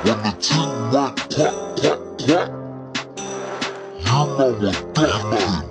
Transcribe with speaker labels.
Speaker 1: When the ting went quack, quack, quack, you know what that means.